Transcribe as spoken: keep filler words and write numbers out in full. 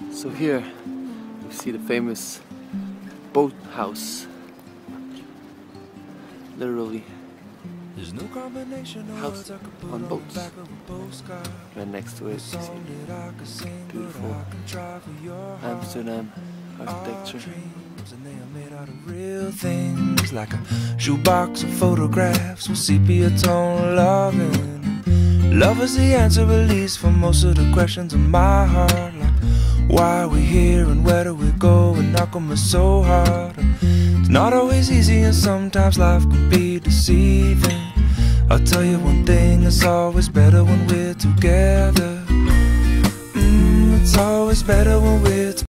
So here you see the famous Boathouse. Literally house on boats. Right next to it, you see beautiful Amsterdam architecture. And they are made out of real things, like a shoebox of photographs with sepia tone loving. Love is the answer, at least, for most of the questions in my heart, like why are we here and where do we go, and how come it's so hard. It's not always easy and sometimes life can be deceiving. I'll tell you one thing, it's always better when we're together. mm, It's always better when we're together.